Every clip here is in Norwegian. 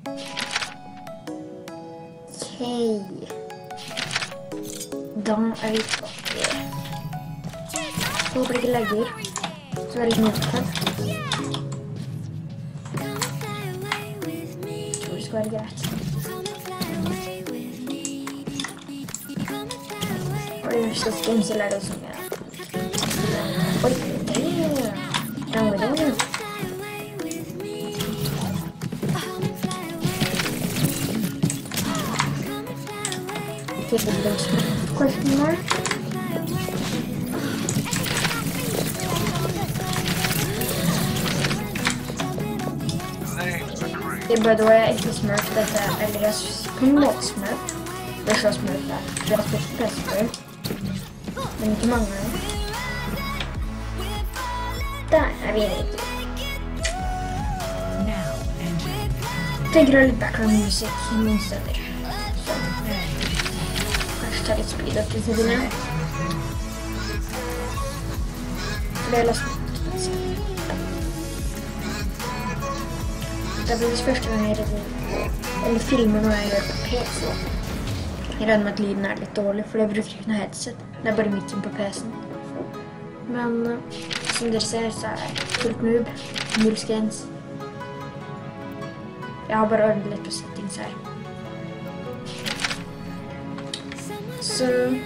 Ok. Da er vi tilbake. Håper ikke legger. Så er det litt mye. Tror det skal være greit. Oi, så skremsel er det som jeg... Oi, det er... Question mark. By the way, jeg ikke smurf dette, eller jeg på en måte smurf. Det er så smurf der. Jeg har spilt PC-spør, men ikke mange av dem. Der er vi ikke. Tenker å ha litt background music i noen steder. Kanskje ta litt speed up til siden. For det er lastet. Det blir det første gang jeg filmer når jeg gjør på PC. Jeg regner med at lyden er litt dårlig, for jeg bruker ikke noe headset. Det er bare mikken på PC-en. Men som dere ser, så er jeg fullt noob. Null skans. Jeg har bare ordnet litt på settings her. Så...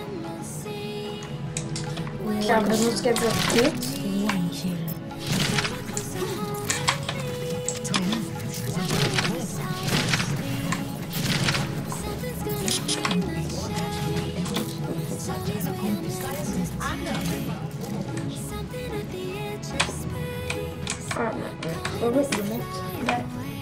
Akkurat nå skal jeg prøve ut. Og gå imot der.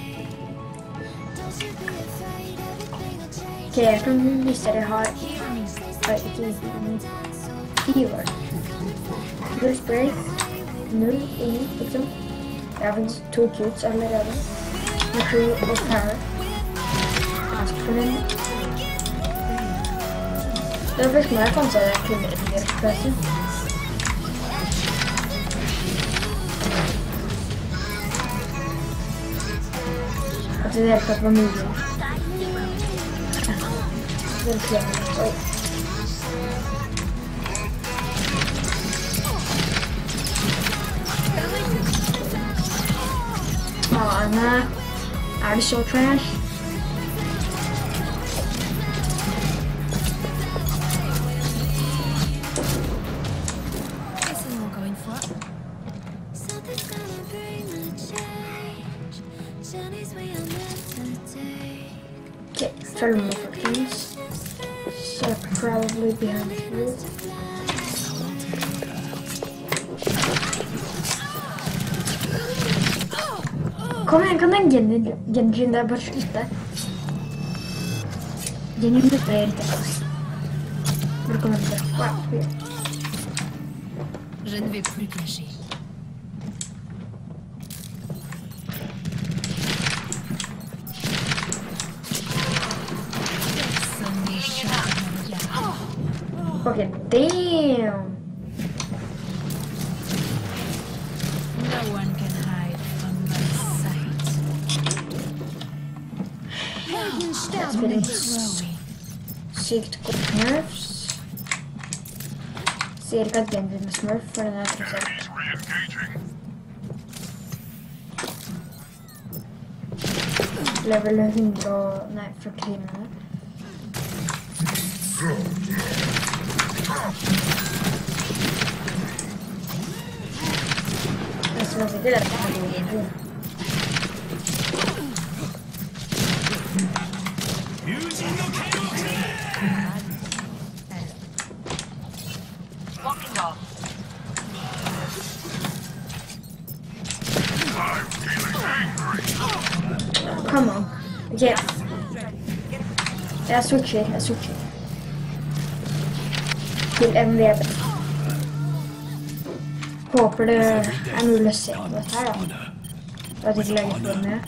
Ok, jeg kan vise dere har ikke keyword. Full spray, 0, ingen, liksom. Jeg har faktisk 2 cutes allerede. McCree og Power. Ask for den. Det var først når jeg fant seg at jeg kunne gjøre spørsmål. At det hele tatt var mulig. Det er flere. Oi. Anna, er det så trash? Okay, følg med folkens. So probably behind you. Kom igjen, kan den Genjin der bare slutte? Genjin det er irriterende. Hvor kommer den til? Wow. Je ne vais plus te lâcher. Okay, damn. No one can hide from my sight. That's been sykt godt nerfs. Ser ikke at Genjin er smurf, for den er trossert. Level 100 og... nei, fra krimene. Jeg synes ikke det er det. Come on. Okay. Jeg switcher. Til MVB. Håper det er mulig å se på dette her da. At ikke legger for med.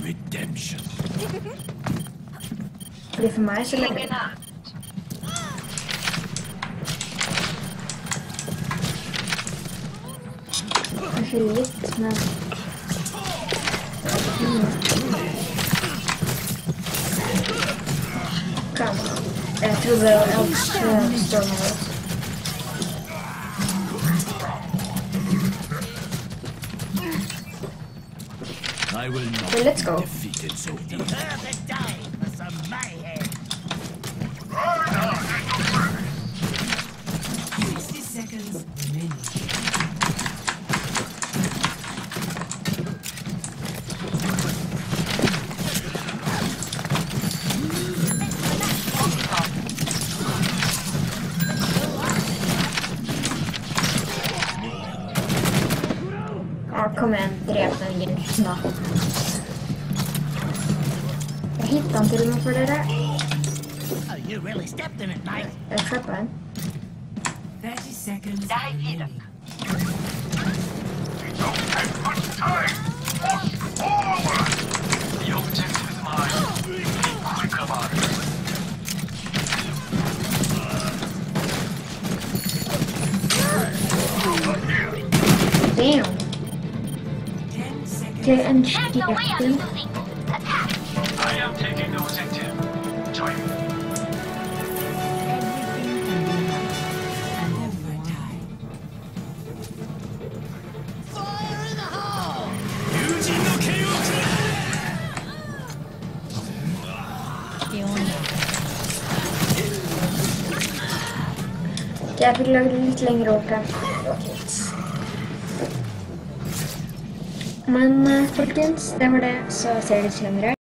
Fordi for meg så legger det. Kanskje litt, men... Come on. Jag trodde jag förstår något. I will not Okay, let's go. be defeated so easily. Perfect day for some mayhem. 60 seconds remaining. Ja, kom igen. Dräp den igen snabbt. Jag hittar inte rummet för det där. Oh, you really stepped in it, mate. Jag köper en. 30 seconds remaining. The objective is mine. Be quick about it. Damn. 10 seconds. Det är en sten. I am taking the objective. Join me. Everything can be done. And overtime. Fire in the hole! Jag fick lägga lite längre åka. Men folkens, det var det. Så ser det senere.